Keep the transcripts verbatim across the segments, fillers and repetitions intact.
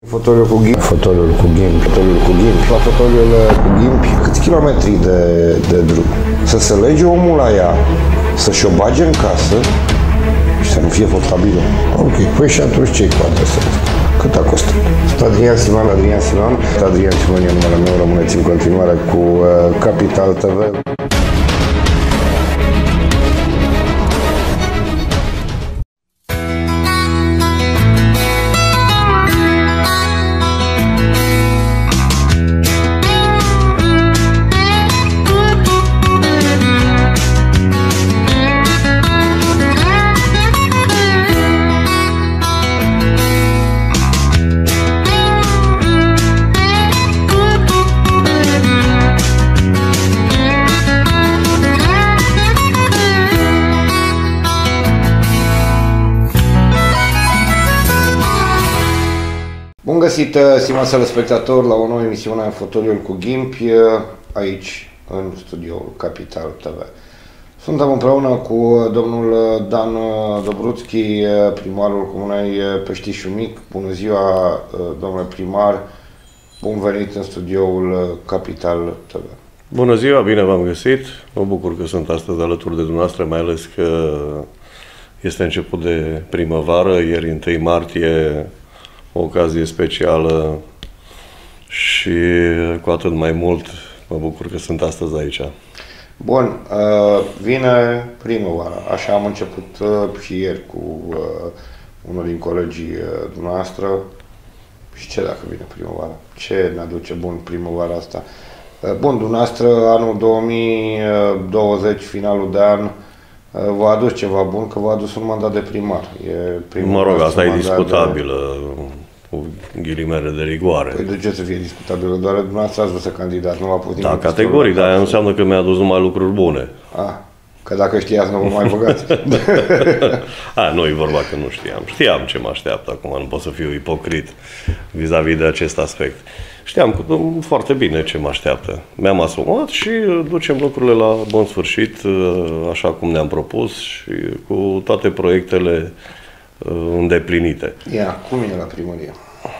Fotoliul cu ghimpi. Fotoliul cu ghimpi. Fotoliul cu ghimpi. La fotoliul cu ghimpi, câți kilometri de, de drum? Să se lege omul la ea, să-și o bage în casă și să nu fie contabilă. Ok, păi și atunci ce-i cu asta? Cât a costat? Sunt Adrian Siman, Adrian Siman. Adrian Siman e numele meu, rămâneți în continuare cu uh, Capital T V. Bun găsit, stimați telespectatori, la o nouă emisiune Fotoliul cu ghimpi, aici, în studioul Capital T V. Suntem împreună cu domnul Dan Dobruțchi, primarul Comunei Peștișul Mic. Bună ziua, domnule primar, bun venit în studioul Capital T V. Bună ziua, bine v-am găsit. Mă bucur că sunt astăzi alături de dumneavoastră, mai ales că este început de primăvară, ieri întâi martie, o ocazie specială și cu atât mai mult mă bucur că sunt astăzi aici. Bun, vine primăvara, așa am început și ieri cu unul din colegii dumneavoastră. Și ce dacă vine primăvara? Ce ne aduce bun primăvara asta? Bun, dumneavoastră anul două mii douăzeci, finalul de an, v-a adus ceva bun, că v-a adus un mandat de primar. E mă rog, asta e discutabilă, de... cu ghilimele de rigoare. Păi de ce să fie discutabilă? Doar dumneavoastră ați vrut să candidați, nu v-a pus Da, categoric, dar aia înseamnă că mi-a adus numai lucruri bune. Ah, că dacă știați, nu vă mai băgați. A, nu e vorba că nu știam. Știam ce mă așteaptă acum, nu pot să fiu ipocrit vis-a-vis de acest aspect. Știam foarte bine ce mă așteaptă. Mi-am asumat și ducem lucrurile la bun sfârșit, așa cum ne-am propus și cu toate proiectele îndeplinite. Ia, cum e la primărie?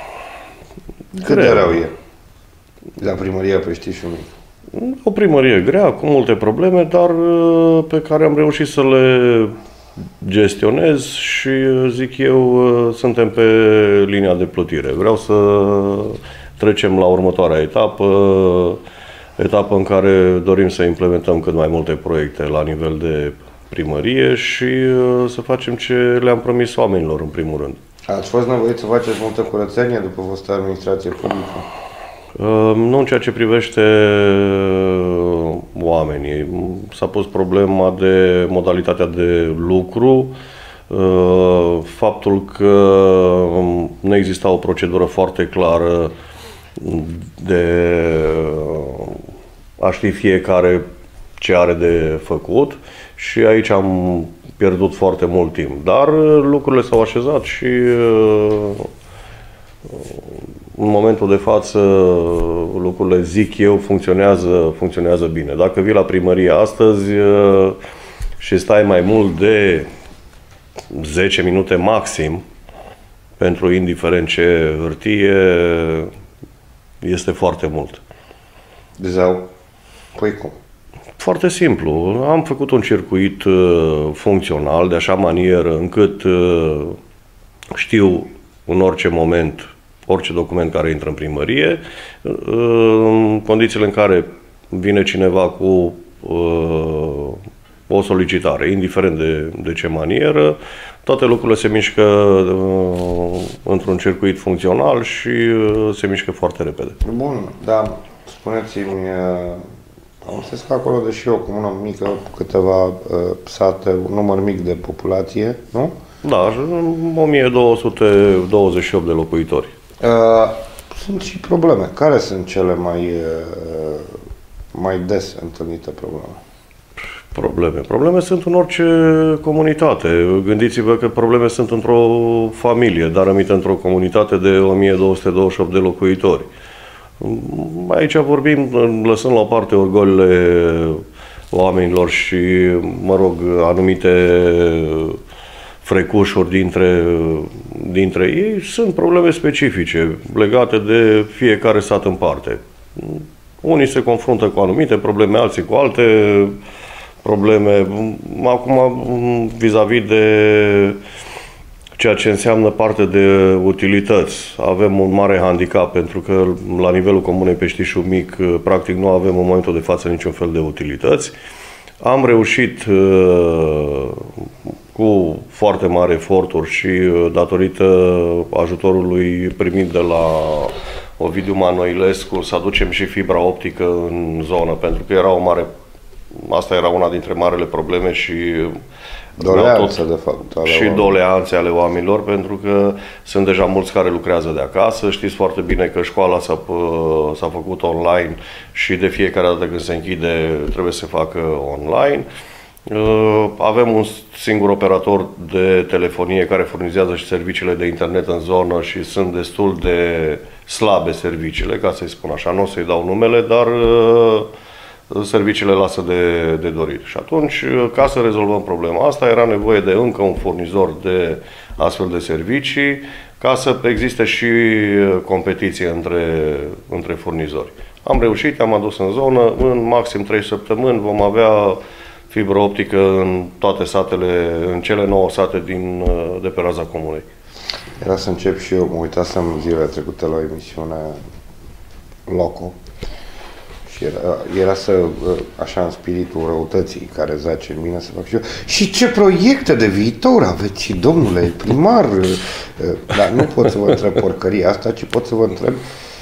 Cât de rău e la primăria Peștișul Mic? O primărie grea, cu multe probleme, dar pe care am reușit să le gestionez și, zic eu, suntem pe linia de plutire. Vreau să trecem la următoarea etapă, etapă în care dorim să implementăm cât mai multe proiecte la nivel de primărie și să facem ce le-am promis oamenilor, în primul rând. Ați fost nevoit să faceți multă curățenie după vostra administrație publică? Nu în ceea ce privește oamenii. S-a pus problema de modalitatea de lucru, faptul că nu exista o procedură foarte clară de a ști fiecare ce are de făcut și aici am pierdut foarte mult timp. Dar lucrurile s-au așezat și în momentul de față lucrurile, zic eu, funcționează, funcționează bine. Dacă vii la primărie astăzi și stai mai mult de zece minute maxim pentru indiferent ce hârtie, este foarte mult. Zău. Păi cum? Foarte simplu. Am făcut un circuit uh, funcțional de așa manieră încât uh, știu în orice moment orice document care intră în primărie, uh, în condițiile în care vine cineva cu uh, o solicitare, indiferent de, de ce manieră, toate lucrurile se mișcă uh, într-un circuit funcțional și uh, se mișcă foarte repede. Bun, dar spuneți-mi, uh... am înțeles că acolo, deși e o comună mică, câteva uh, sate, un număr mic de populație, nu? Da, o mie două sute douăzeci și opt de locuitori. Uh, sunt și probleme. Care sunt cele mai, uh, mai des întâlnite probleme? Probleme. Probleme sunt în orice comunitate. Gândiți-vă că probleme sunt într-o familie, dar aminte într-o comunitate de o mie două sute douăzeci și opt de locuitori. Aici vorbim, lăsând la o parte orgolile oamenilor și, mă rog, anumite frecușuri dintre dintre ei sunt probleme specifice legate de fiecare sat în parte. Unii se confruntă cu anumite probleme, alții cu alte probleme. Acum, vis-a-vis de ceea ce înseamnă parte de utilități, avem un mare handicap pentru că la nivelul Comunei Peștișul Mic, practic nu avem în momentul de față niciun fel de utilități. Am reușit cu foarte mari eforturi și datorită ajutorului primit de la Ovidiu Manoilescu să aducem și fibra optică în zonă, pentru că era o mare, asta era una dintre marele probleme și doleanțe, de fapt, ale și oamenilor. doleanțe ale oamenilor, pentru că sunt deja mulți care lucrează de acasă. Știți foarte bine că școala s-a, s-a făcut online și de fiecare dată când se închide trebuie să se facă online. Avem un singur operator de telefonie care furnizează și serviciile de internet în zonă și sunt destul de slabe serviciile, ca să-i spun așa, nu o să-i dau numele, dar serviciile lasă de, de dorit. Și atunci, ca să rezolvăm problema asta, era nevoie de încă un furnizor de astfel de servicii, ca să existe și competiție între, între furnizori. Am reușit, am adus în zonă, în maxim trei săptămâni vom avea fibră optică în toate satele, în cele nouă sate din, de pe raza comunei. Era să încep și eu, mă uitasem zilele trecute la emisiunea Loco și era, era să, așa în spiritul răutății care zace în mine, să fac și eu. Și ce proiecte de viitor aveți, domnule primar? Dar nu pot să vă întreb porcăria asta, ci pot să vă întreb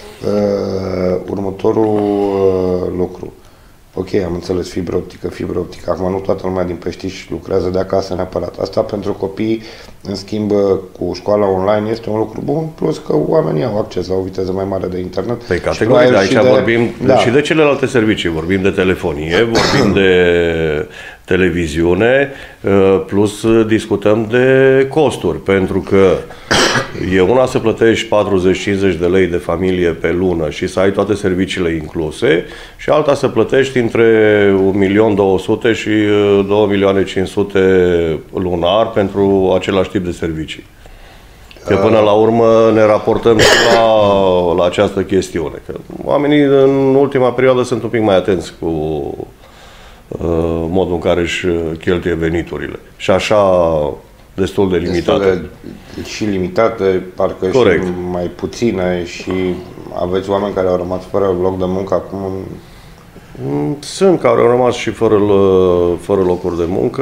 uh, următorul uh, lucru. Ok, am înțeles, fibră optică, fibră optică. Acum nu toată lumea din Peștiș lucrează de acasă neapărat. Asta pentru copii, în schimb, cu școala online este un lucru bun, plus că oamenii au acces la o viteză mai mare de internet. Pe categorie, aici de, vorbim da. și de celelalte servicii. Vorbim de telefonie, vorbim de televiziune, plus discutăm de costuri, pentru că e una să plătești patruzeci cincizeci de lei de familie pe lună și să ai toate serviciile incluse și alta să plătești între un milion două sute și două milioane cinci sute lunar pentru același tip de servicii. Că până la urmă ne raportăm și la, la această chestiune. Că oamenii în ultima perioadă sunt un pic mai atenți cu uh, modul în care își cheltuie veniturile. Și așa destul de limitate. Destul de, și limitate, parcă Corect. și mai puține și aveți oameni care au rămas fără loc de muncă acum? Sunt care au rămas și fără, fără locuri de muncă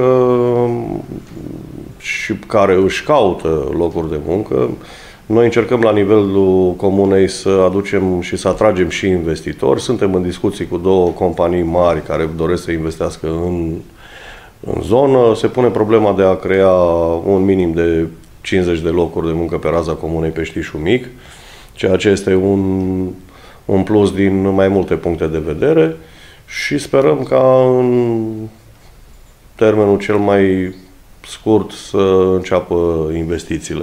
și care își caută locuri de muncă. Noi încercăm la nivelul comunei să aducem și să atragem și investitori. Suntem în discuții cu două companii mari care doresc să investească în În zonă. Se pune problema de a crea un minim de cincizeci de locuri de muncă pe raza Comunei Peștișul Mic, ceea ce este un, un plus din mai multe puncte de vedere și sperăm ca în termenul cel mai scurt să înceapă investițiile.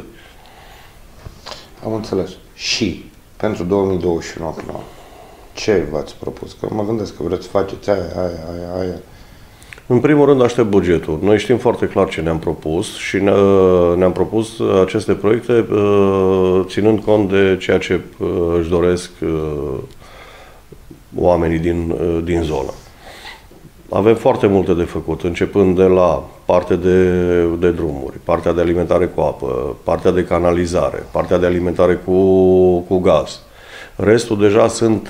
Am înțeles. Și pentru două mii douăzeci și unu, ce v-ați propus? Că mă gândesc că vreți să faceți aia, aia, aia, aia. În primul rând aștept bugetul. Noi știm foarte clar ce ne-am propus și ne-am propus aceste proiecte ținând cont de ceea ce își doresc oamenii din, din zonă. Avem foarte multe de făcut, începând de la partea de, de drumuri, partea de alimentare cu apă, partea de canalizare, partea de alimentare cu, cu gaz. Restul deja sunt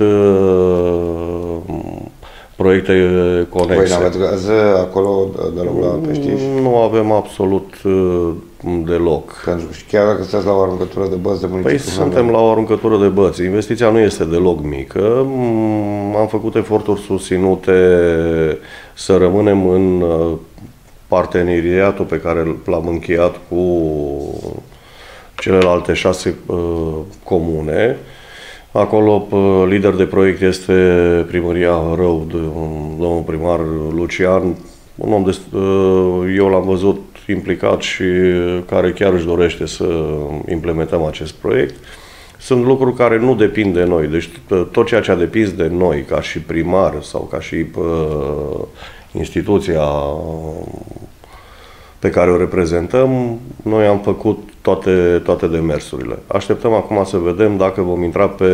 proiecte conexe. Voi n-aveți gaze acolo deloc la Peștiș? Nu avem absolut deloc. Pentru că chiar dacă sunteți la o aruncătură de băți de municipiu? Păi suntem la o aruncătură de băți. Investiția nu este deloc mică. Am făcut eforturi susținute să rămânem în parteneriatul pe care l-am încheiat cu celelalte șase uh, comune. Acolo lider de proiect este Primăria Rău, de domnul primar Lucian, un om de, eu l-am văzut implicat și care chiar își dorește să implementăm acest proiect. Sunt lucruri care nu depind de noi, deci tot ceea ce a depins de noi ca și primar sau ca și uh, instituția pe care o reprezentăm, noi am făcut toate, toate demersurile. Așteptăm acum să vedem dacă vom intra pe,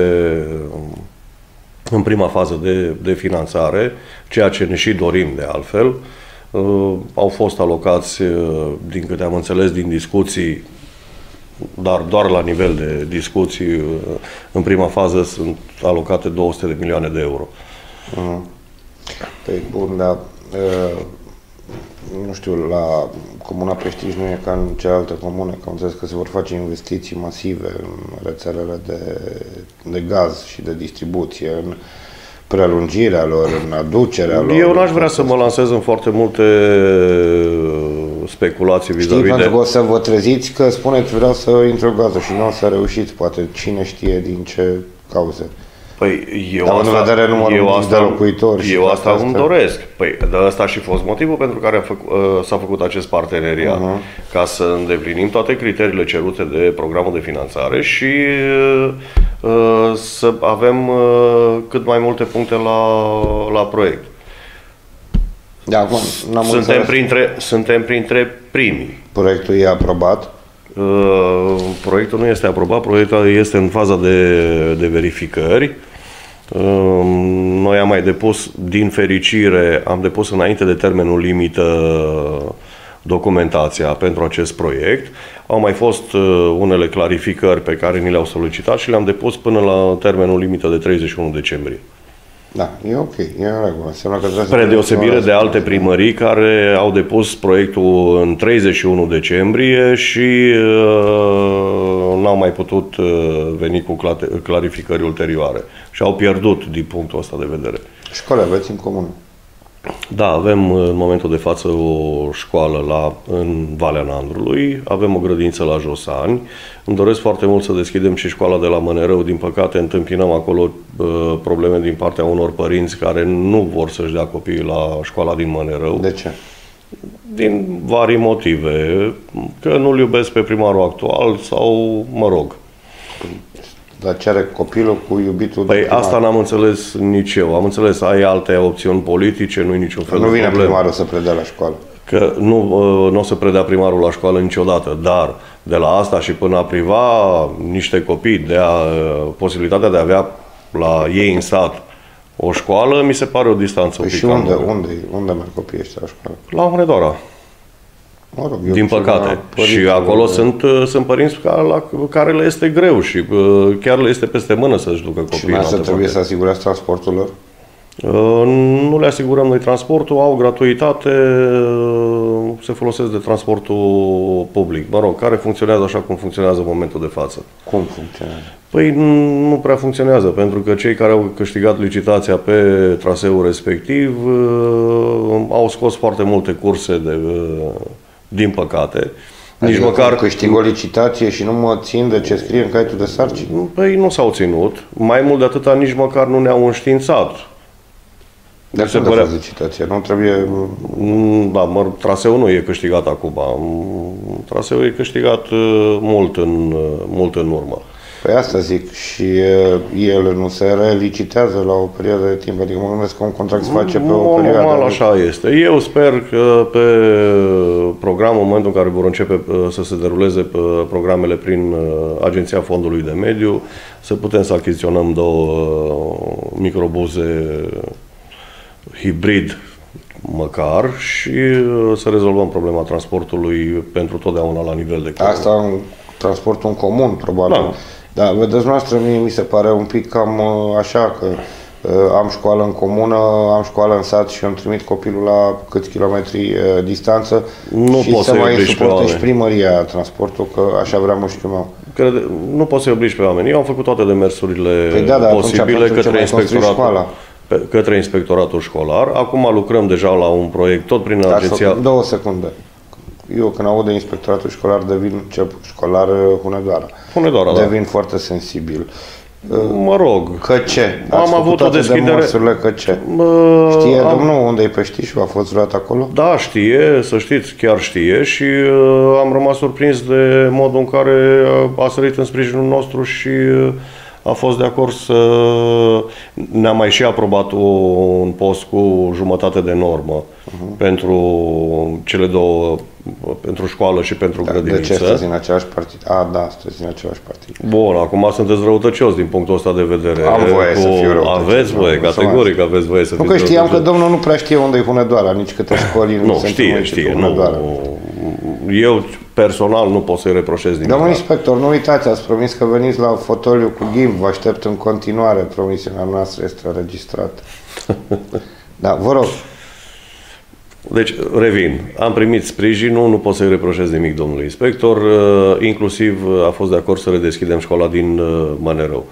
în prima fază de, de finanțare, ceea ce ne și dorim de altfel. Uh, au fost alocați, uh, din câte am înțeles din discuții, dar doar la nivel de discuții, uh, în prima fază sunt alocate două sute de milioane de euro. Uh-huh. Păi, bun, dar uh, nu știu, la Comuna Peștiș nu e ca în cealaltă comune, că am înțeles că se vor face investiții masive în rețelele de, de gaz și de distribuție, în prelungirea lor, în aducerea lor. Eu n-aș vrea să mă lansez în foarte multe speculații vis-a-vis de... Pentru că o să vă treziți că spuneți vreau să intru gazul și nu o să reușiți, poate cine știe din ce cauze. Păi eu Dar asta, în vedere numărul eu asta, de locuitori. Eu asta îmi doresc. Păi de asta și fost motivul pentru care s-a făcut acest parteneriat. Uh-huh. Ca să îndeplinim toate criteriile cerute de programul de finanțare și uh, să avem uh, cât mai multe puncte la, la proiect. De acum, n-am suntem, printre, suntem printre primii. Proiectul e aprobat? Uh, proiectul nu este aprobat, proiectul este în faza de, de verificări. Uh, noi am mai depus, din fericire, am depus înainte de termenul limită documentația pentru acest proiect. Au mai fost uh, unele clarificări pe care ni le-au solicitat și le-am depus până la termenul limită de treizeci și unu decembrie. Da, e ok, e în regulă. Înseamnă că trebuie Spre deosebire de alte primării care au depus proiectul în treizeci și unu decembrie și uh, n-au mai putut uh, veni cu clarificări ulterioare și au pierdut din punctul ăsta de vedere. Școli aveți în comună? Da, avem în momentul de față o școală la, în Valea Nandrului, avem o grădiniță la Josani. Îmi doresc foarte mult să deschidem și școala de la Mănărău. Din păcate întâmpinăm acolo uh, probleme din partea unor părinți care nu vor să-și dea copiii la școala din Mănărău. De ce? Din vari motive, că nu-l iubesc pe primarul actual sau, mă rog. Dar ce are copilul cu iubitul Păi de primar? asta n-am înțeles nici eu. Am înțeles, ai alte opțiuni politice, nu-i niciun fel nu de vine problemă. primarul să predea la școală. Că nu, nu o să predea primarul la școală niciodată, dar de la asta și până a priva niște copii de a, posibilitatea de a avea la ei în sat o școală, mi se pare o distanță. Păi și unde, unde, unde merg copiii ăștia la școală? La Hunedoara. Mă rog, din păcate. Și acolo de... sunt, sunt părinți care, la care le este greu și chiar le este peste mână să-și ducă copiii. Și asta trebuie să asigurați transportul lor? Nu le asigurăm noi transportul, au gratuitate, se folosesc de transportul public, mă rog, care funcționează așa cum funcționează în momentul de față. Cum funcționează? Păi nu prea funcționează, pentru că cei care au câștigat licitația pe traseul respectiv au scos foarte multe curse, de, din păcate. Nici adică măcar câștig o licitație și nu mă țin de ce scrie în caietul de sarcini? Păi nu s-au ținut, mai mult de atâta nici măcar nu ne-au înștiințat. De ce părea... licitația? Nu trebuie... Da, mă, traseul nu e câștigat acum. Traseul e câștigat mult în, mult în urmă. Păi asta zic, și el nu se relicitează la o perioadă de timp, adică mă gândesc că un contract se face pe o perioadă. Normal, așa este. Eu sper că pe programul, în momentul în care vor începe să se deruleze programele prin Agenția Fondului de Mediu, să putem să achiziționăm două microbuze hibrid măcar și să rezolvăm problema transportului pentru totdeauna la nivel de comun. Asta în transportul în comun, probabil. Da. Dar, vedeți noastră, mie mi se pare un pic cam așa, că uh, am școală în comună, am școală în sat și îmi trimit copilul la câți kilometri uh, distanță nu și să mai suporte și primăria transportul, că așa vrea mușchiul meu. Crede, nu poți să-i obligi pe oameni. Eu am făcut toate demersurile păi da, da, posibile către inspectoratul, către inspectoratul școlar. Acum lucrăm deja la un proiect, tot prin da, agenția... Două secunde. Eu, când aud de inspectoratul școlar, devin școlar Hunedoara. Hunedoara, da. Devin foarte sensibil. Mă rog. Că ce? Ați am avut o deschidere... De că ce? Mă... Știe am... domnul unde e Peștișul? A fost vreodată acolo? Da, știe, să știți, chiar știe și uh, am rămas surprins de modul în care a sărit în sprijinul nostru și uh, a fost de acord să ne-a mai și aprobat un post cu jumătate de normă uh-huh. pentru cele două pentru școală și pentru Da, grădiniță. de ce sunteți în același partid? A, da, sunteți în același partid. Bun, acum sunteți răutăcios din punctul ăsta de vedere. Am voie cu... să fiu răutăcios. Aveți voie, categoric aveți voie să Nu fiți că știam răutăcios. că domnul nu prea știe unde e Hunedoara, nici câte școli Nu, știe, știe. Nu, eu personal nu pot să-i reproșez nimic. Domnul inspector, nu uitați, ați promis că veniți la fotoliu cu ghimb, vă aștept în continuare, promisiunea noastră este înregistrată. Da, vă rog. Deci, revin, am primit sprijinul, nu pot să-i reproșez nimic domnului inspector, inclusiv a fost de acord să redeschidem școala din Mănerău.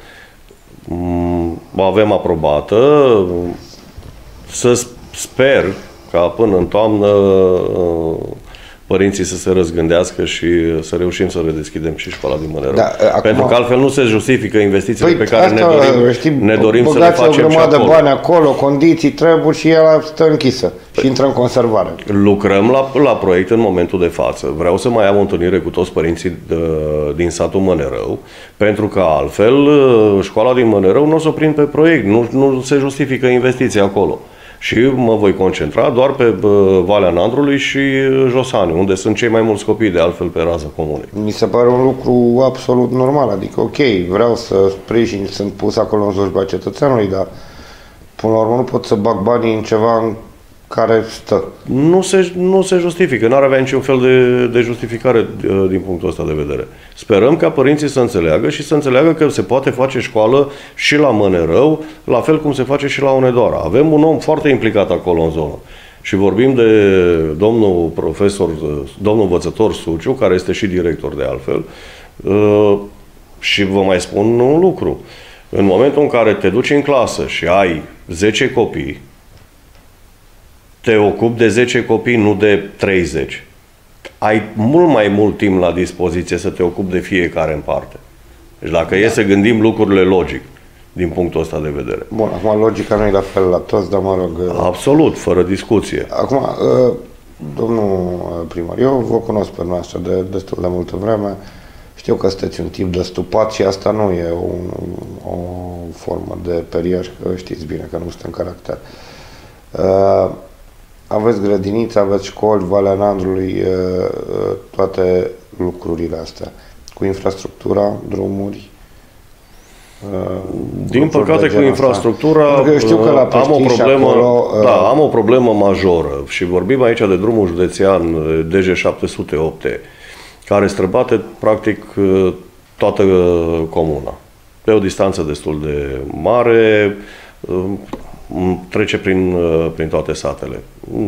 Avem aprobată, să sper ca până în toamnă părinții să se răzgândească și să reușim să redeschidem și școala din Mănerău. Da, acum... Pentru că altfel nu se justifică investițiile păi, pe care ne dorim, știi, ne dorim să le facem o grămadă și acolo. De bani acolo, condiții, treburi și ea stă închisă și intră în conservare. Lucrăm la, la proiect în momentul de față. Vreau să mai am o întâlnire cu toți părinții de, din satul Mănerău, pentru că altfel școala din Mănerău nu o să o prind pe proiect, nu, nu se justifică investiția acolo. Și mă voi concentra doar pe Valea Nandrului și Josani, unde sunt cei mai mulți copii de altfel pe rază comunei. Mi se pare un lucru absolut normal, adică ok, vreau să sprijin, sunt pus acolo în slujba cetățeanului, dar până la urmă nu pot să bag banii în ceva în care stă. Nu se, nu se justifică, n-ar avea niciun fel de, de justificare din punctul ăsta de vedere. Sperăm ca părinții să înțeleagă și să înțeleagă că se poate face școală și la Mănerău, la fel cum se face și la Hunedoara. Avem un om foarte implicat acolo în zonă. Și vorbim de domnul profesor, domnul învățător Suciu, care este și director de altfel. Și vă mai spun un lucru. În momentul în care te duci în clasă și ai zece copii, te ocupi de zece copii, nu de treizeci. Ai mult mai mult timp la dispoziție să te ocupi de fiecare în parte. Deci dacă da. e să gândim lucrurile logic, din punctul ăsta de vedere. Bun, acum logica nu e la fel la toți, dar mă rog... Absolut, fără discuție. Acum, domnul primar, eu vă cunosc pe noastră de destul de multă vreme, știu că sunteți un tip de stupat și asta nu e o, o formă de periaj, că știți bine că nu sunt în caracter. Uh, Aveți grădiniță, aveți școli, Valea Nandrului, toate lucrurile astea. Cu infrastructura, drumuri. Din păcate cu infrastructura eu știu că la am o problemă, acolo, da, am o problemă majoră și vorbim aici de drumul județean D G șapte sute opt, care străbate practic toată comuna. Pe o distanță destul de mare, trece prin, prin toate satele.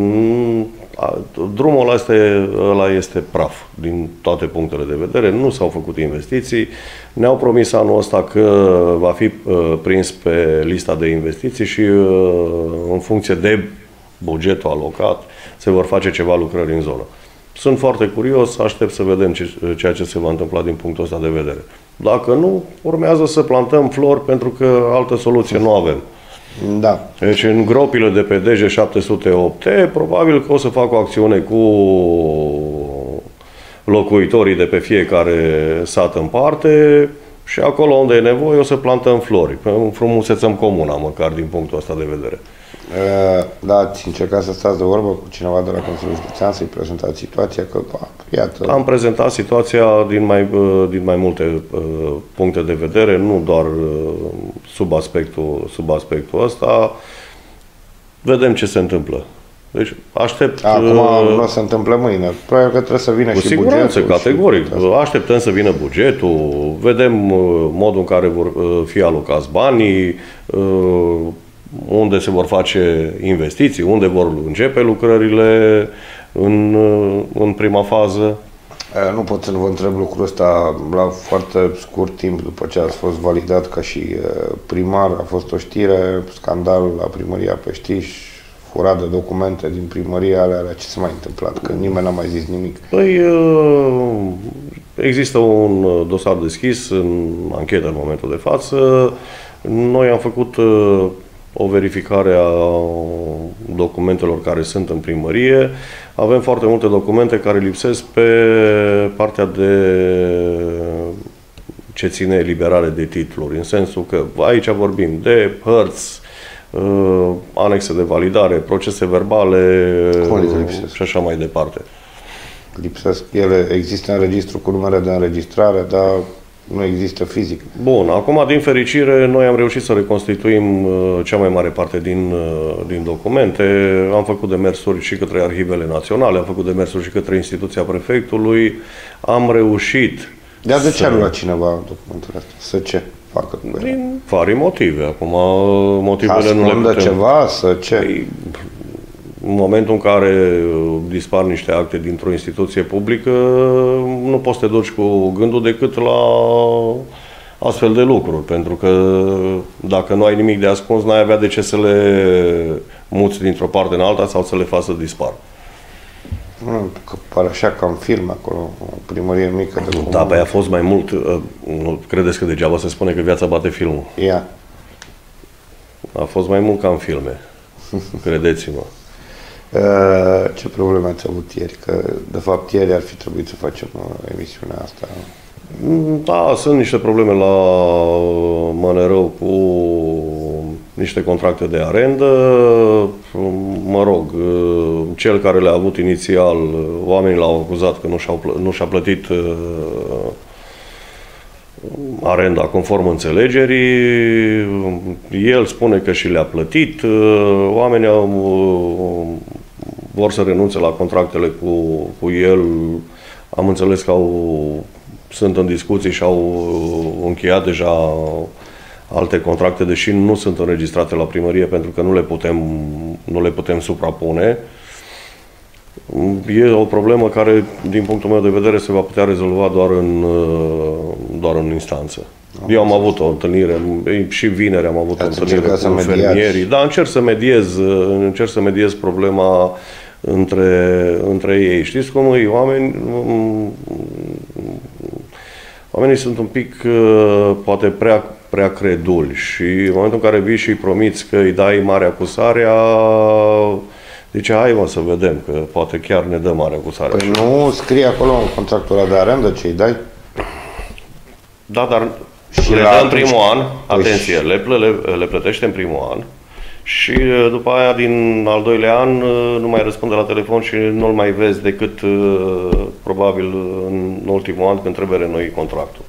Drumul ăla este, ăla este praf din toate punctele de vedere, nu s-au făcut investiții. Ne-au promis anul ăsta că va fi prins pe lista de investiții și în funcție de bugetul alocat se vor face ceva lucrări în zonă. Sunt foarte curios, aștept să vedem ce, ceea ce se va întâmpla din punctul ăsta de vedere. Dacă nu, urmează să plantăm flori pentru că altă soluție nu avem. Da. Deci în gropile de pe D G șapte sute opt, probabil că o să fac o acțiune cu locuitorii de pe fiecare sat în parte și acolo unde e nevoie o să plantăm flori. Frumusețăm comuna, măcar din punctul ăsta de vedere. Da, ați încercat să stați de vorbă cu cineva de la Consiliul Județean, să-i prezentați situația, că, iată... Am prezentat situația din mai, din mai multe uh, puncte de vedere, nu doar uh, sub aspectul, sub aspectul ăsta. Vedem ce se întâmplă. Deci aștept... Acum uh, nu se întâmplă mâine. Probabil că trebuie să vină și bugetul. Cu siguranță, categoric. Și... Așteptăm să vină bugetul, vedem uh, modul în care vor uh, fi alocați banii, uh, unde se vor face investiții, unde vor începe lucrările în, în prima fază. Nu pot să vă întreb lucrul ăsta la foarte scurt timp după ce ați fost validat ca și primar. A fost o știre, scandal la primăria Peștiș, furat de documente din primăria alea, alea. Ce s-a mai întâmplat? Că nimeni n-a mai zis nimic. Păi, există un dosar deschis în anchetă în momentul de față. Noi am făcut o verificare a documentelor care sunt în primărie. Avem foarte multe documente care lipsesc pe partea de ce ține eliberare de titluri, în sensul că aici vorbim de hărți, anexe de validare, procese verbale și așa mai departe. Lipsesc ele, există în registru cu numere de înregistrare, dar nu există fizic. Bun, acum, din fericire, noi am reușit să reconstituim uh, cea mai mare parte din, uh, din documente. Am făcut demersuri și către arhivele naționale, am făcut demersuri și către instituția prefectului. Am reușit. Dar de ce să... a luat cineva documentul ăsta? Să ce facă cu ele? Din vari motive. Acum, motivele nu le putem... ceva? Să ce? Păi, în momentul în care dispar niște acte dintr-o instituție publică, nu poți să te duci cu gândul decât la astfel de lucruri, pentru că dacă nu ai nimic de ascuns, n-ai avea de ce să le muți dintr-o parte în alta sau să le faci să dispară. Că pare așa ca în film acolo, o primărie mică de comună. Da, pe a fost mai mult. Nu credeți că degeaba se spune că viața bate filmul? Ia. A fost mai mult ca în filme. Credeți-mă. Ce probleme ați avut ieri? Că, de fapt, ieri ar fi trebuit să facem emisiunea asta. Da, sunt niște probleme la Mănărău cu niște contracte de arendă. Mă rog, cel care le-a avut inițial, oamenii l-au acuzat că nu și-a nu și-a plătit arenda conform înțelegerii. El spune că și le-a plătit. Oamenii au, vor să renunțe la contractele cu, cu el. Am înțeles că au, sunt în discuții și au încheiat deja alte contracte, deși nu sunt înregistrate la primărie pentru că nu le putem, nu le putem suprapune. E o problemă care, din punctul meu de vedere, se va putea rezolva doar în, doar în instanță. Eu am avut o întâlnire, și vineri am avut Ați o întâlnire cu fermierii. Da, încerc să mediez, încerc să mediez problema între, între ei. Știți cum e? Oameni, oamenii sunt un pic, poate, prea, prea creduli și în momentul în care vii și îi promiți că îi dai mare acusarea, zice, hai mă să vedem, că poate chiar ne dă mare acusare. Păi nu scrie acolo în contractul ăla de arendă ce îi dai? Da, dar și le dă în primul an, păi atenție, și... le, le, le plătește în primul an și după aia, din al doilea an, nu mai răspunde la telefon și nu-l mai vezi decât probabil în ultimul an când trebuie renoi contractul.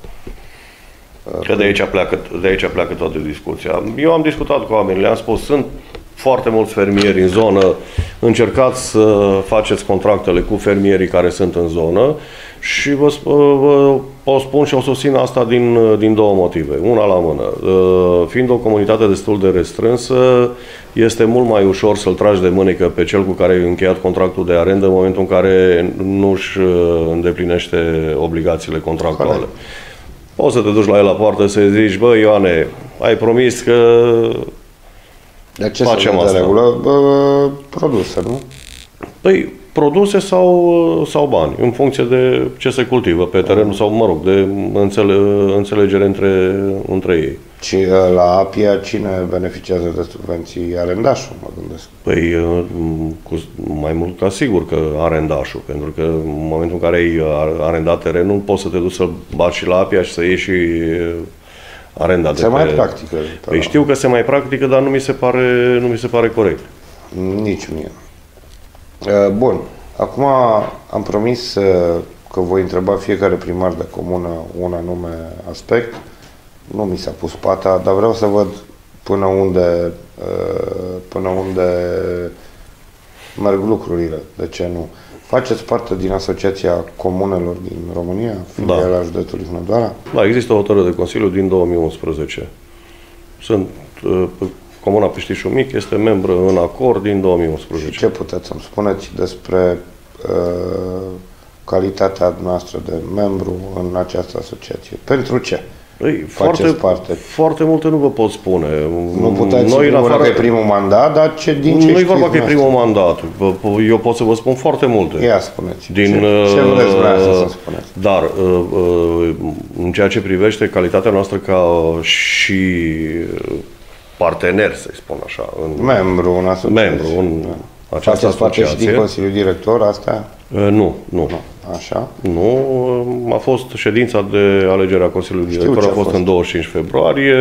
Că de aici pleacă, de aici pleacă toată discuția. Eu am discutat cu oamenii, le-am spus, sunt foarte mulți fermieri în zonă, încercați să faceți contractele cu fermierii care sunt în zonă și vă, vă o spun și o susțin asta din, din două motive. Una la mână. Fiind o comunitate destul de restrânsă, este mult mai ușor să-l tragi de mânecă pe cel cu care ai încheiat contractul de arendă în momentul în care nu își îndeplinește obligațiile contractuale. Care? Poți să te duci la el la poartă să-i zici, bă, Ioane, ai promis că de ce facem să asta. De regulă? Bă, produse, nu? Păi, produse sau, sau bani, în funcție de ce se cultivă pe terenul sau, mă rog, de înțele, înțelegere între, între ei. Și la Apia cine beneficiază de subvenții? Arendașul, mă gândesc. Păi, cu, mai mult ca sigur că arendașul, pentru că în momentul în care ai arendat terenul, poți să te duci să bați și la Apia și să iei și arenda. Se mai pe... practică. Păi știu că se mai practică, dar nu mi se pare, nu mi se pare corect. Nici mie. Bun. Acum am promis că voi întreba fiecare primar de comună un anume aspect. Nu mi s-a pus pata, dar vreau să văd până unde, până unde merg lucrurile. De ce nu? Faceți parte din Asociația Comunelor din România, filiala da. Județului Hunedoara? Da, există o hotărâre de Consiliu din două mii unsprezece. Sunt, Comuna Peștișul Mic este membră în acord din două mii unsprezece. Și ce puteți să-mi spuneți despre uh, calitatea noastră de membru în această asociație? Pentru ce? Ei, foarte, parte. foarte multe nu vă pot spune. Nu puteți Noi, în afară... că e primul mandat, dar ce, din ce Nu-i vorba că e primul mandat. Eu pot să vă spun foarte multe. Ia spuneți. Din, ce, ce vreți vrea să spuneți? Dar, în ceea ce privește calitatea noastră ca și partener, să-i spun așa. În, membru în asociație. Membru în da. această Faceți asociație. parte și din Consiliul Director, asta? Nu, nu. nu. Așa? Nu, a fost ședința de alegere a Consiliului Director, a fost, fost în douăzeci și cinci februarie,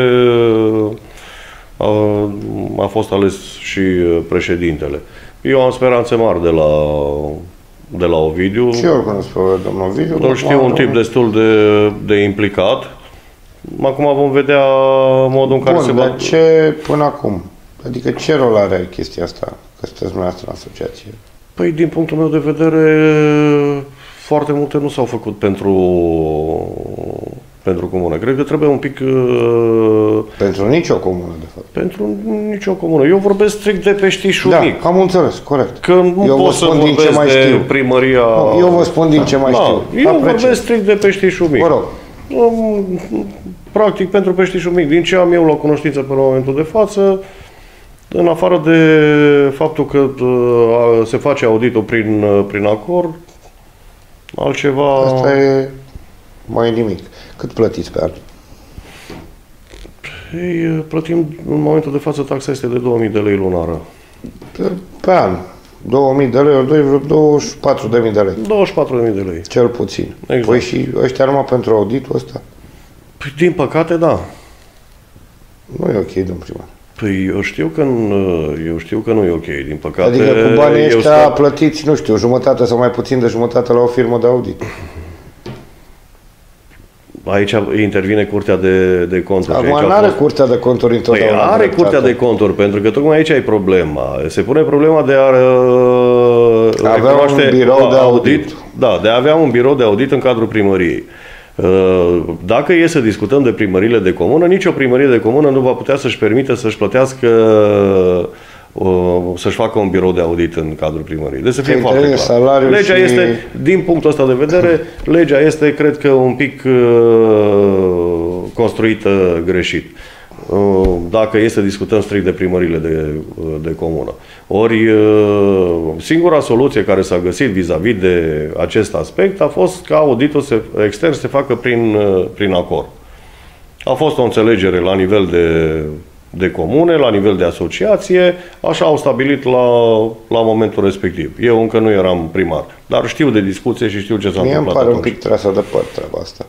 a, a fost ales și președintele. Eu am speranțe mari de la, de la Ovidiu. Și eu îl cunosc pe domnul Ovidiu. Nu știu, un tip destul de, de implicat. Acum vom vedea modul în care Bun, se dar va... ce până acum? Adică ce rol are chestia asta? Că sunteți dumneavoastră în asociație. Păi, din punctul meu de vedere, foarte multe nu s-au făcut pentru, pentru comună. Cred că trebuie un pic... Pentru nicio comună, de fapt. Pentru nicio comună. Eu vorbesc strict de Peștișul Da, Mic. am înțeles, corect. Că nu eu pot să vorbesc de mai știu. primăria... Nu, eu vă spun din ce mai da, știu. Eu Apreciez. vorbesc strict de Peștișul Mic. Vă rog. Practic, pentru Peștișul Mic, din ce am eu la cunoștință până la momentul de față, în afară de faptul că uh, se face auditul prin, uh, prin acord, altceva... Asta e mai nimic. Cât plătiți pe an? Ei, plătim, în momentul de față, taxa este de două mii de lei lunară. Pe, pe an. două mii de lei, ori doi, vreo douăzeci și patru de mii de lei. douăzeci și patru de mii de lei. Cel puțin. Exact. Păi și ăștia numai pentru auditul ăsta? Păi, din păcate, da. Nu e ok, domn primar. Păi eu știu că nu, eu știu că nu e ok, din păcate. Adică cu banii ăștia stau... plătiți, nu știu, jumătate sau mai puțin de jumătate la o firmă de audit. Aici intervine Curtea de, de Conturi. Acum nu are fost... Curtea de Conturi întotdeauna. Păi are Curtea de Conturi, pentru că tocmai aici e problema. Se pune problema de a avea un birou de audit. audit. Da, de a avea un birou de audit în cadrul primăriei. Dacă e să discutăm de primările de comună, nicio primărie de comună nu va putea să-și permite să-și plătească, să-și facă un birou de audit în cadrul primăriei. Deci să fie foarte clar. Legea și... este, din punctul ăsta de vedere, legea este, cred că, un pic construită greșit. Dacă e să discutăm strict de primările de, de comună. Ori singura soluție care s-a găsit vis-a-vis -vis de acest aspect a fost ca auditul se, extern să se facă prin, prin acord. A fost o înțelegere la nivel de, de comune, la nivel de asociație, așa au stabilit la, la momentul respectiv. Eu încă nu eram primar, dar știu de discuție și știu ce s-a întâmplat. Mie îmi pare un pic trasă de păr treaba asta.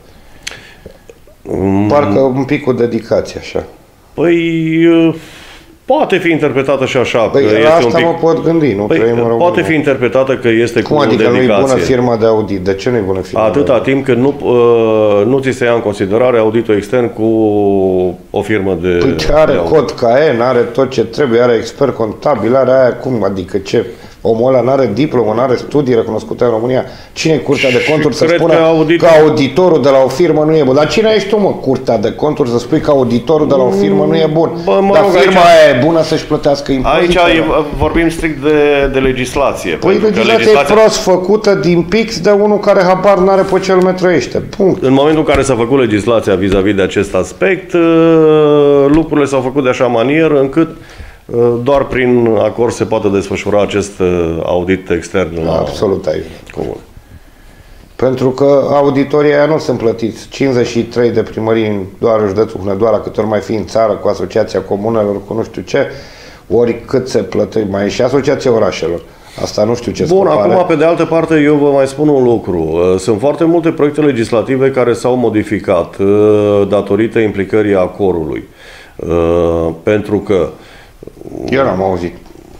Parcă un pic cu dedicație, așa. Păi, poate fi interpretată și așa. Păi, că la este asta un pic... mă pot gândi, nu păi, trăim în România. Poate fi interpretată că este Cum cu adică dedicație. nu e bună firma de audit? De ce nu e bună firma? Atâta timp cât nu, nu ți se ia în considerare auditul extern cu o firmă de Păi ce are cod K E N, are tot ce trebuie, are expert contabil, are aia cum, adică ce... Omul ăla n-are diplomă, n-are studii recunoscute în România. Cine e Curtea de Conturi să spună că, audit... că auditorul de la o firmă nu e bun? Dar cine ești tu, mă, Curtea de Conturi, să spui că auditorul de la o firmă nu e bun? Bă, mă Dar rog, firma aici... aia e bună să-și plătească impozitele? Aici e, vorbim strict de, de legislație. Păi legislația, legislația e prost făcută din pix de unul care habar n-are pe ce lume trăiește. Punct. În momentul în care s-a făcut legislația vis-a-vis -vis de acest aspect, lucrurile s-au făcut de așa manieră încât doar prin acord se poate desfășura acest audit extern la Absolut aici. Comun. Pentru că auditorii aia nu sunt plătiți. cincizeci și trei de primării în doar județul Hunedoara, cât ori mai fi în țară, cu Asociația Comunelor, cu nu știu ce, ori cât se plătește, mai e și Asociația Orașelor. Asta nu știu ce Bun, acum, are. Pe de altă parte, eu vă mai spun un lucru. Sunt foarte multe proiecte legislative care s-au modificat datorită implicării acorului. Pentru că eu n-am auzit.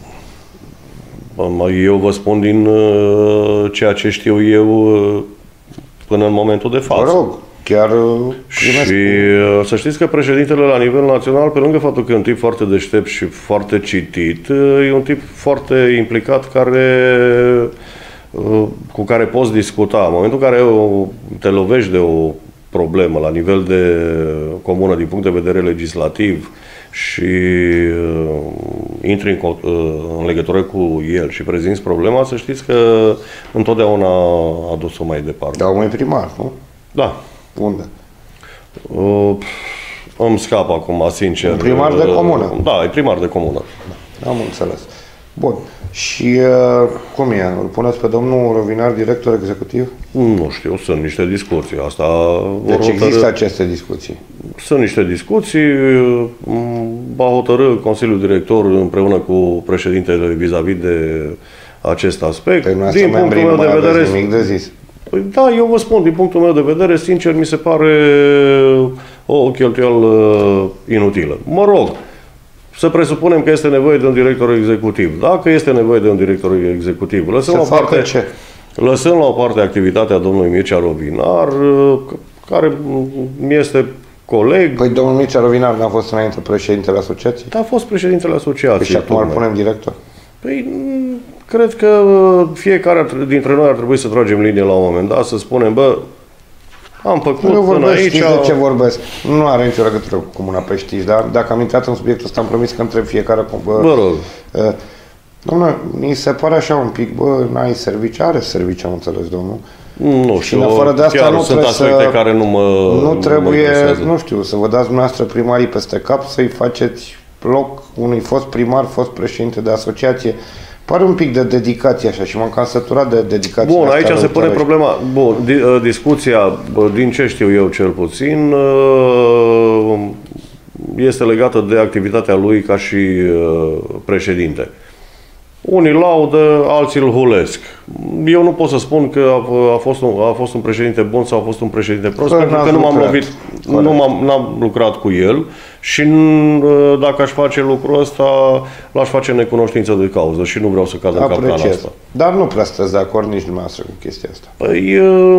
Eu vă spun din uh, ceea ce știu eu uh, până în momentul de față. Mă rog, chiar și uh, să știți că președintele la nivel național, pe lângă faptul că e un tip foarte deștept și foarte citit, uh, e un tip foarte implicat care, uh, cu care poți discuta. În momentul în care te lovești de o problemă la nivel de comună din punct de vedere legislativ și uh, intri în, uh, în legătură cu el și prezinți problema, să știți că întotdeauna a dus-o mai departe. Dar omul e primar, nu? Da. Unde? Uh, îmi scap acum, sincer. Un primar de comună? Da, e primar de comună. Da, am înțeles. Bun. Și uh, cum e? Îl puneți pe domnul Rovinar director executiv? Nu știu, sunt niște discuții. Asta deci vor există hotărâ... aceste discuții? Sunt niște discuții. Va hotărâ Consiliul Director împreună cu președintele vis-a-vis de acest aspect. Păi din punctul meu de vedere... nimic de zis. Păi da, eu vă spun, din punctul meu de vedere, sincer, mi se pare o cheltuială inutilă. Mă rog, să presupunem că este nevoie de un director executiv. Dacă este nevoie de un director executiv, lăsăm să o parte... ce? Lăsând la o parte activitatea domnului Mircea Rovinar, care este coleg. Păi domnul Mircea Rovinar n-a fost înainte președintele asociației? A fost președintele asociației. Păi și acum îl punem director? Păi cred că fiecare dintre noi ar trebui să tragem linie la un moment dat, să spunem, bă, am făcut eu până vorbesc, aici... Știți de ce vorbesc? Nu are nicio legătură cu Comuna Peștiș, dar dacă am intrat în subiectul ăsta, am promis că întreb fiecare... Bă, Vă rog. Uh, domnule, mi se pare așa un pic, bă, n-ai serviciu? Are serviciu, am înțeles, domnul. Nu știu, și în afară de asta chiar nu sunt aspecte să, care nu mă Nu trebuie, mă nu știu, să vă dați dumneavoastră primarii peste cap, să-i faceți loc unui fost primar, fost președinte de asociație. Pare un pic de dedicație așa și m-am cam săturat de dedicație. Bun, aici se pune problema, bun, discuția, din ce știu eu cel puțin, este legată de activitatea lui ca și președinte. Unii laudă, alții îl hulesc. Eu nu pot să spun că a, a, fost un, a fost un președinte bun sau a fost un președinte prost, pentru că nu m-am lovit, nu m-am, n-am lucrat cu el și dacă aș face lucrul ăsta, l-aș face în necunoștință de cauză și nu vreau să cad în capcana asta. Dar nu prea sunteți de acord nici dumneavoastră cu chestia asta. Păi,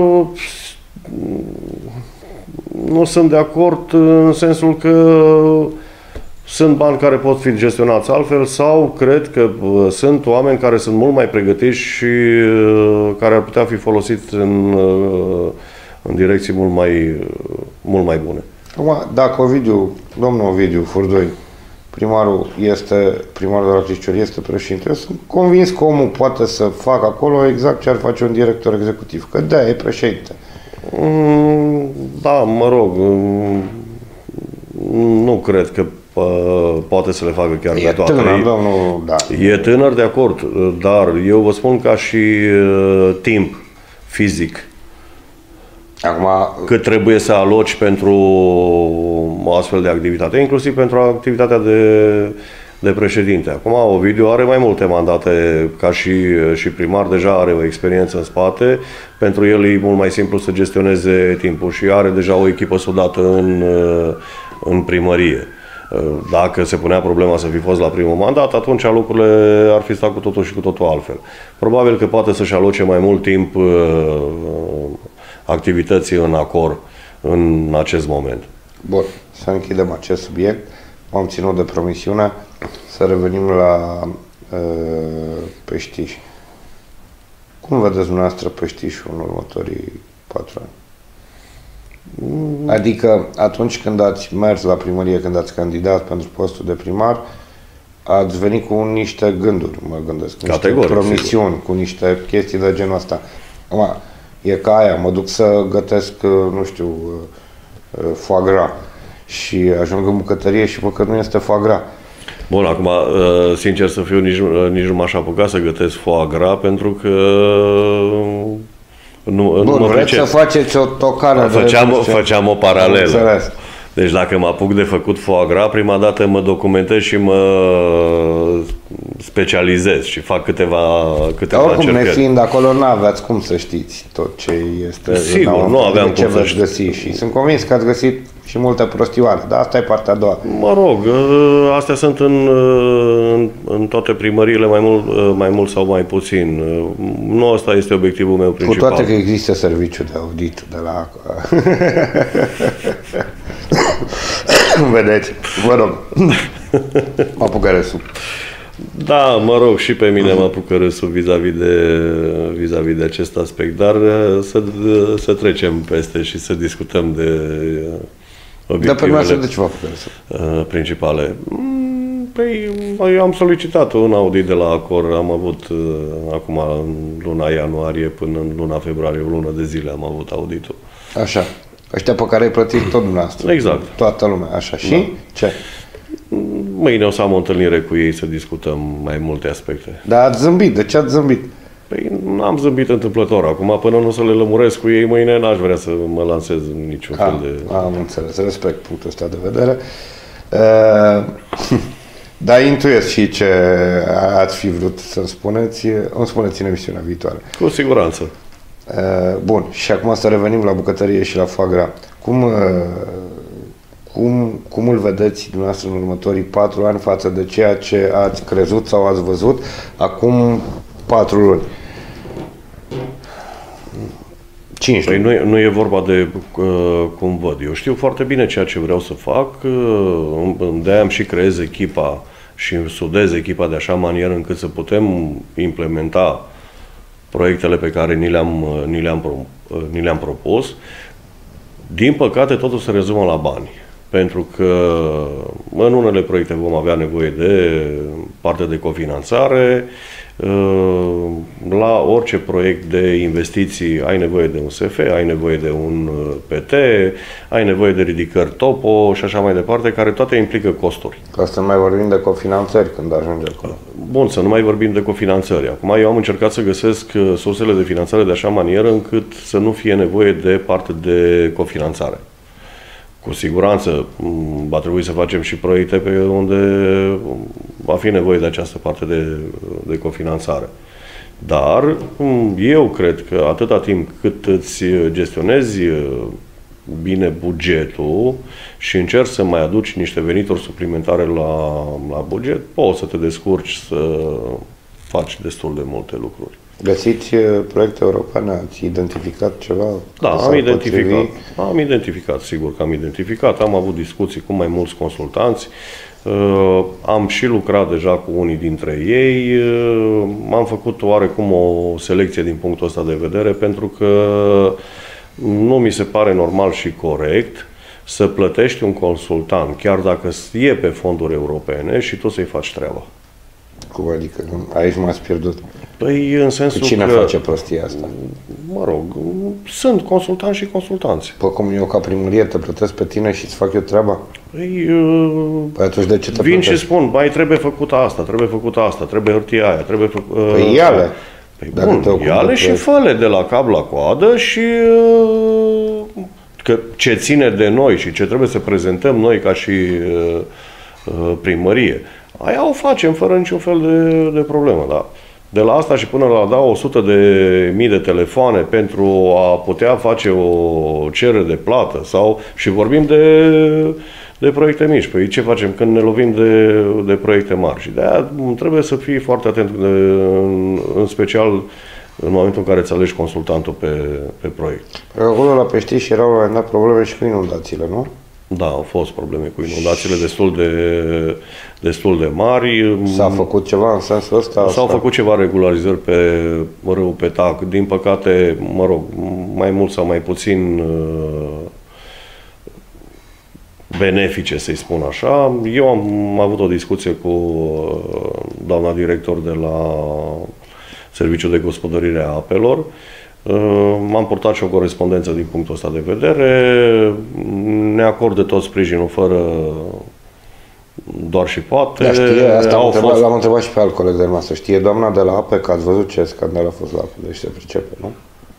nu sunt de acord în sensul că sunt bani care pot fi gestionați altfel sau cred că uh, sunt oameni care sunt mult mai pregătiți și uh, care ar putea fi folosiți în, uh, în direcții mult mai, uh, mult mai bune. Acum, dacă Ovidiu, domnul Ovidiu Furdoi, primarul este, primarul de la Criciori este președinte, eu sunt convins că omul poate să facă acolo exact ce ar face un director executiv, că de-aia e președinte. Mm, da, mă rog, mm, nu cred că poate să le facă chiar e pe toate. Tânăr, domnul, da. E tânăr, de acord, dar eu vă spun ca și uh, timp fizic. Acum, cât trebuie să aloci pentru o astfel de activitate, inclusiv pentru activitatea de, de președinte. Acum, Ovidiu are mai multe mandate ca și, și primar, deja are o experiență în spate, pentru el e mult mai simplu să gestioneze timpul și are deja o echipă sudată în, în primărie. Dacă se punea problema să fi fost la primul mandat, atunci lucrurile ar fi stat cu totul și cu totul altfel. Probabil că poate să-și aloce mai mult timp activității în acord în acest moment. Bun, să închidem acest subiect. M-am ținut de promisiune să revenim la uh, Peștiș. Cum vedeți dumneavoastră Peștișul în următorii patru ani? Adică atunci când ați mers la primărie, când ați candidat pentru postul de primar, ați venit cu niște gânduri, mă gândesc, cu niște promisiuni, sigur, cu niște chestii de genul ăsta. Acum, e ca aia, mă duc să gătesc, nu știu, foie gras și ajung în bucătărie și văd că nu este foie gras. Bun, acum, sincer să fiu, nici, nici nu m-aș apuca să gătesc foie gras, pentru că nu, Bun, nu vreți să faceți o tocană. Făceam, de făceam o paralelă. Deci dacă mă apuc de făcut foie gras, prima dată mă documentez și mă specializez și fac câteva, câteva Dar oricum, încercări. nefiind acolo, nu aveați cum să știți tot ce este. Sigur, nu aveam ce cum veți găsi și sunt convins că ați găsit și multe prostioare, dar asta e partea a doua. Mă rog, astea sunt în, în, în toate primăriile, mai mult, mai mult sau mai puțin. Nu ăsta este obiectivul meu principal. Cu toate că există serviciu de audit de la... Vedeți, vă rog, mă apucă râsul. Da, mă rog, și pe mine mă apucă râsul vis-a-vis de, vis-a-vis de acest aspect, dar să, să trecem peste și să discutăm de obiectivele de ce vă apucă râsul? principale. Păi, eu am solicitat un audit de la Accor, am avut acum în luna ianuarie până în luna februarie, o lună de zile am avut auditul. Așa. Ăștia pe care îi plătiți tot dumneavoastră. Exact. Toată lumea, așa. Și? Da. Ce? Mâine o să am o întâlnire cu ei să discutăm mai multe aspecte. Dar ați zâmbit. De ce ați zâmbit? Păi n-am zâmbit întâmplător. Acum, până nu să le lămuresc cu ei mâine, n-aș vrea să mă lansez în niciun A, fel de... Am înțeles. Respect punctul ăsta de vedere. Uh, dar intuiesc și ce ați fi vrut să-mi spuneți. Îmi spuneți în emisiunea viitoare. Cu siguranță. Uh, bun. Și acum să revenim la bucătărie și la foie gras. Cum... Uh, Cum, cum îl vedeți dumneavoastră în următorii patru ani față de ceea ce ați crezut sau ați văzut acum patru luni? cinci Păi luni. nu, nu e vorba de uh, cum văd. Eu știu foarte bine ceea ce vreau să fac, uh, de-aia am și creez echipa și sudez echipa de așa manieră încât să putem implementa proiectele pe care ni le-am, ni le-am, ni le-am propus. Din păcate, totul se rezumă la bani. Pentru că în unele proiecte vom avea nevoie de parte de cofinanțare. La orice proiect de investiții ai nevoie de un S F, ai nevoie de un P T, ai nevoie de ridicări topo și așa mai departe, care toate implică costuri. Ca să nu mai vorbim de cofinanțări când ajunge acolo. Bun, să nu mai vorbim de cofinanțări. Acum eu am încercat să găsesc sursele de finanțare de așa manieră încât să nu fie nevoie de parte de cofinanțare. Cu siguranță va trebui să facem și proiecte pe unde va fi nevoie de această parte de, de cofinanțare. Dar eu cred că atâta timp cât îți gestionezi bine bugetul și încerci să mai aduci niște venituri suplimentare la, la buget, poți să te descurci să faci destul de multe lucruri. Găsiți proiecte europene? Ați identificat ceva? Da, am identificat. Am identificat, sigur că am identificat. Am avut discuții cu mai mulți consultanți. Uh, am și lucrat deja cu unii dintre ei. Uh, am făcut oarecum o selecție din punctul ăsta de vedere, pentru că nu mi se pare normal și corect să plătești un consultant, chiar dacă e pe fonduri europene, și tu să-i faci treaba. Cum adică? Aici m-ați pierdut. Păi în sensul că cine că, face prostia asta? Mă rog, sunt consultanți și consultanți. Păi cum eu ca primărie te plătesc pe tine și îți fac eu treaba? Păi, uh, păi atunci de ce te vin plătesc? și spun, mai trebuie făcut asta, trebuie făcut asta, trebuie hârtia aia, trebuie făcut... Uh, Păi ia-le. Păi Dacă te bun, ocupi ia-le de și proiect. fă-le de la cap la coadă și... Uh, că ce ține de noi și ce trebuie să prezentăm noi ca și uh, uh, primărie, aia o facem fără niciun fel de, de problemă, da? De la asta și până la da o sută de mii de telefoane pentru a putea face o cerere de plată sau și vorbim de, de proiecte mici. Păi ce facem când ne lovim de, de proiecte mari? Și de-aia trebuie să fii foarte atent, de, în, în special în momentul în care îți alegi consultantul pe, pe proiect. Acolo la Peștiș erau la un moment dat probleme și cu inundațiile, nu? Da, au fost probleme cu inundațiile destul de, destul de mari. S-a făcut ceva în sensul ăsta? S-au făcut ceva regularizări pe râul Petac. Din păcate, mă rog, mai mult sau mai puțin benefice, să-i spun așa. Eu am avut o discuție cu doamna director de la Serviciul de Gospodărire a Apelor. M-am purtat și o corespondență din punctul ăsta de vedere. Ne acordă tot sprijinul fără doar și poate. Da, știe, asta Au l-am, fost... întrebat, întrebat și pe alt coleg de noastră. Știe doamna de la Ape că ați văzut ce scandal a fost la Ape, deci se pricepe, nu?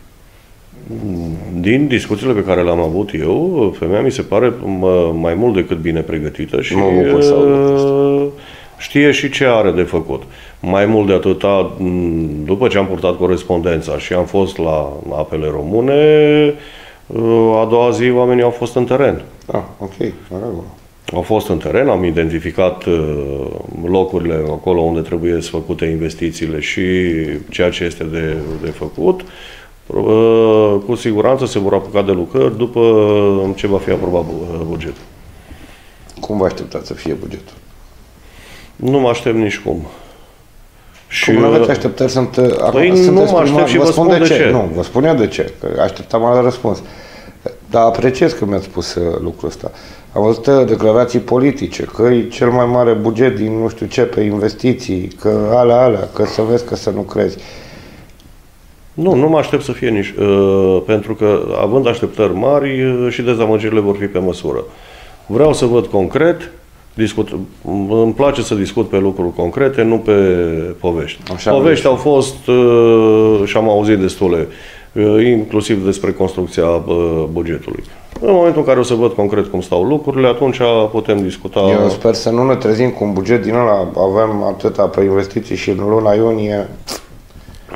Din discuțiile pe care le-am avut eu, femeia mi se pare mai mult decât bine pregătită și mă bucur să aud știe și ce are de făcut. Mai mult de atâta, după ce am purtat corespondența și am fost la Apele Române, a doua zi oamenii au fost în teren. Ah, ok, în regulă. Au fost în teren, am identificat locurile acolo unde trebuie să făcute investițiile și ceea ce este de, de făcut. Cu siguranță se vor apuca de lucrări după ce va fi aprobat bugetul. Cum vă așteptați să fie bugetul? Nu mă aștept nici cum. Și cum nu aveți așteptări? Sunt, păi acum, nu mă aștept și vă spun de, de ce. ce. Nu, vă spun eu de ce, că așteptam alt răspuns. Dar apreciez că mi-ați spus lucrul ăsta. Am văzut declarații politice, că e cel mai mare buget din nu știu ce pe investiții, că alea, alea, că să vezi, că să nu crezi. Nu, nu mă aștept să fie nici... Uh, pentru că, având așteptări mari, uh, și dezamăgirile vor fi pe măsură. Vreau să văd concret, discut, îmi place să discut pe lucruri concrete, nu pe povești. Așa povești au fost uh, și am auzit destule, uh, inclusiv despre construcția uh, bugetului. În momentul în care o să văd concret cum stau lucrurile, atunci putem discuta... Eu sper să nu ne trezim cu un buget din ăla, avem atâta pe investiții și în luna iunie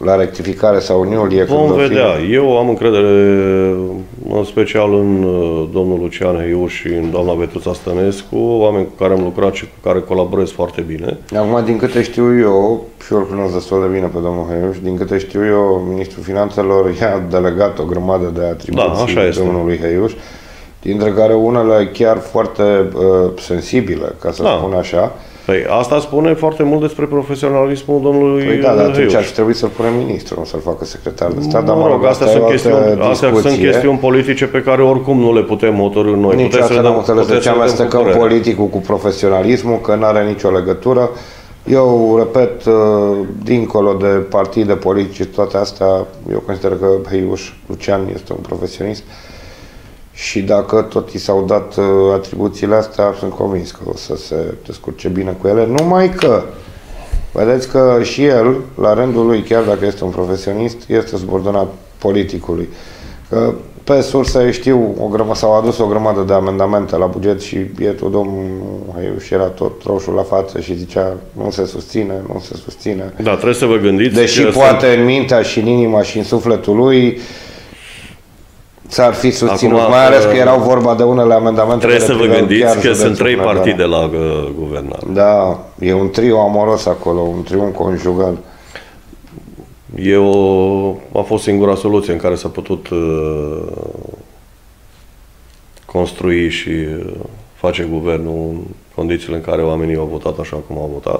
la rectificare sau în iulie? Vom când vedea. Fi... Eu am încredere în special în domnul Lucian Heiuș și în doamna Vetuța Stănescu, oameni cu care am lucrat și cu care colaborez foarte bine. Acum, din câte știu eu, și eu îl cunosc destul de bine pe domnul Heiuș, din câte știu eu, Ministrul Finanțelor i-a delegat o grămadă de atribuții da, domnului Heiuș, dintre care unele chiar foarte uh, sensibile, ca să da. spun așa. Păi asta spune foarte mult despre profesionalismul domnului Păi da, dar atunci Heiuș. ar trebui să-l punem ministru, nu să-l facă secretar de stat. Mă rog, astea, sunt chestiuni, astea sunt chestiuni politice pe care oricum nu le putem hotărî noi. Nici asta nu am înțeles de ce amestecăm politicul cu profesionalismul, că nu are nicio legătură. Eu, repet, dincolo de partide politice, toate astea, eu consider că Heiuș Lucian este un profesionist și dacă tot i s-au dat atribuțiile astea, sunt convins că o să se descurce bine cu ele, numai că vedeți că și el, la rândul lui, chiar dacă este un profesionist, este subordonat politicului. Că pe surse știu, o grămadă, s-au adus o grămadă de amendamente la buget și bietul domnul Heiuș era tot roșu la față și zicea nu se susține, nu se susține. Da, trebuie să vă gândiți. Deși poate sunt... în mintea și în inima și în sufletul lui s-ar fi susținut, acum, mai ales că erau vorba de unele amendamente. Trebuie să vă gândiți că sunt trei partide la uh, guvernare. Da, e un trio amoros acolo, un triunghi conjugal. Eu, a fost singura soluție în care s-a putut uh, construi și uh, face guvernul în condițiile în care oamenii au votat așa cum au votat.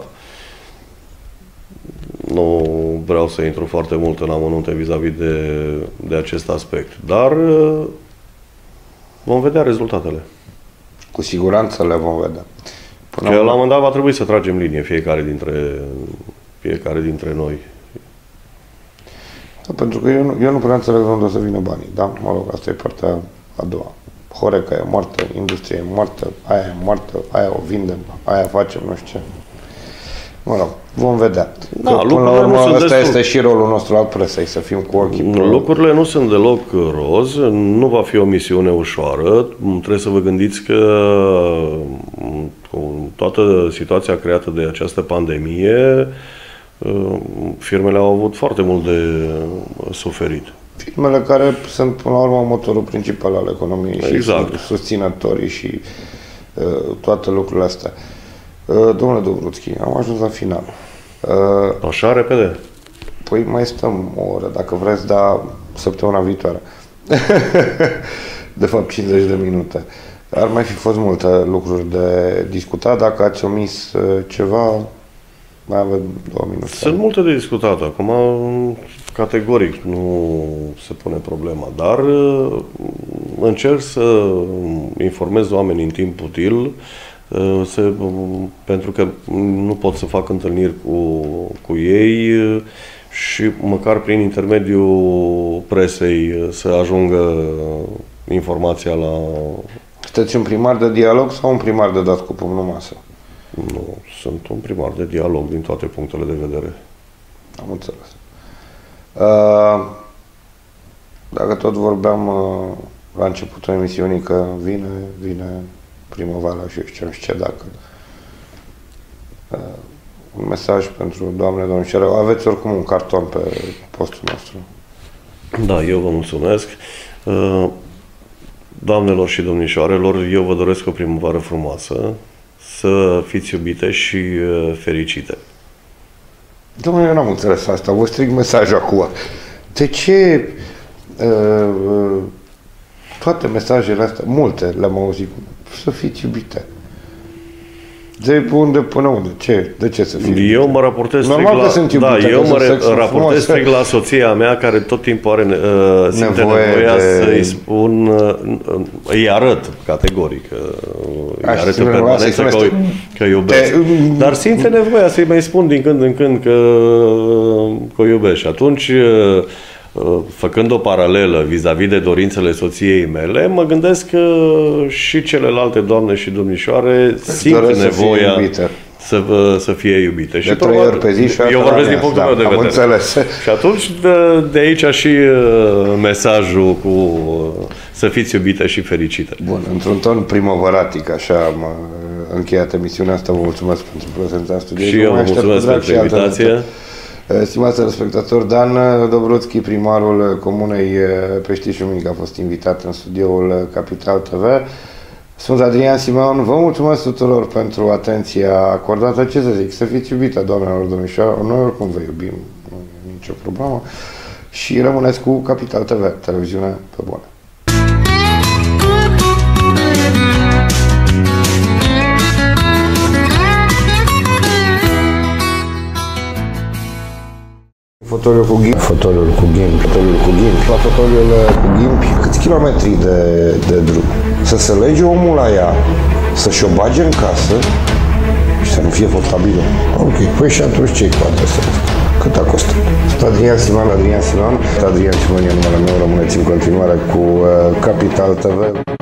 Nu vreau să intru foarte mult în amănunte vis-a-vis de, de acest aspect, dar uh, vom vedea rezultatele. Cu siguranță le vom vedea. Până că la un moment dat va trebui să tragem linie fiecare dintre, fiecare dintre noi. Da, pentru că eu nu, eu nu prea înțeleg de unde o să vină banii, da? Mă rog, asta e partea a doua. Horeca e moartă, industria e moartă, aia e moartă, aia o vindem, aia facem, nu știu ce. Mă rog, vom vedea. Da, că, până la urmă, ăsta destul. este și rolul nostru al presei, să fim cu ochii pe... Lucrurile nu sunt deloc roz, nu va fi o misiune ușoară. Trebuie să vă gândiți că cu toată situația creată de această pandemie, firmele au avut foarte mult de suferit. Firmele care sunt, până la urmă, motorul principal al economiei exact. Și susținătorii și uh, toate lucrurile astea. Uh, domnule Dobruțchi, am ajuns la final. Uh, Așa, repede? Păi mai stăm o oră, dacă vreți, dar săptămâna viitoare. De fapt, cincizeci de minute. Ar mai fi fost multe lucruri de discutat. Dacă ați omis uh, ceva, mai avem două minute. Sunt multe de discutat. Acum, categoric, nu se pune problema, dar încerc să informez oamenii în timp util, să, pentru că nu pot să fac întâlniri cu, cu ei și măcar prin intermediul presei să ajungă informația la... Sunteți un primar de dialog sau un primar de dat cu pumnul în masă? Nu, sunt un primar de dialog din toate punctele de vedere. Am înțeles. Uh, dacă tot vorbeam uh, la începutul emisiunii că vine, vine primăvara și eu știu ce dacă. Uh, un mesaj pentru doamne, domnișoare. Aveți oricum un carton pe postul nostru. Da, eu vă mulțumesc. Uh, doamnelor și domnișoarelor, eu vă doresc o primăvară frumoasă, să fiți iubite și uh, fericite. Domnule, eu n-am înțeles asta, vă strig mesajul acum. De ce uh, uh, toate mesajele astea, multe le-am auzit, să fiți iubite? De unde până unde? Ce? De ce să fii Eu mă raportez Normal la, sunt da, iubite, eu mă raportez strict la soția mea care tot timpul are uh, simte nevoie nevoia de... să-i spun, uh, îi arăt categoric, uh, îi Aș arăt în permanență că, că, că iubesc. Te... Dar simte nevoia să-i mai spun din când în când că, că o iubesc. Și atunci, uh, făcând o paralelă vis-a-vis de dorințele soției mele, mă gândesc că și celelalte doamne și domnișoare simt nevoia să, să fie iubite. De și trei ori pe zi și eu vorbesc din punctul da, meu de vedere. Înțeles. Și atunci de, de aici și uh, mesajul cu uh, să fiți iubite și fericite. Bun, într-un ton primăvăratic, așa am încheiat emisiunea asta. Vă mulțumesc pentru prezența în studio. Și eu vă mulțumesc pentru invitație. Stimați respectatori, Dan Dobruțchi, primarul Comunei Peștișul Mic, a fost invitat în studioul Capital T V. Sunt Adrian Simeon, vă mulțumesc tuturor pentru atenția acordată. Ce să zic, să fiți iubită, doamnelor, domnișoară, noi oricum vă iubim, nu e nicio problemă. Și rămâneți cu Capital T V, televiziune pe bune. Fotoliul cu ghimpi. Fotoliul cu ghimpi. Fotoliul cu ghimpi. La fotoliul cu ghimpi, câți kilometri de, de drum? Să se lege omul la ea, să-și o bage în casă și să nu fie contabilă. Ok, păi și atunci ce-i cu adresa? Cât a costat? Adrian Simeon, Adrian Simeon. Adrian Simeon e numele meu, rămâneți în continuare cu uh, Capital T V.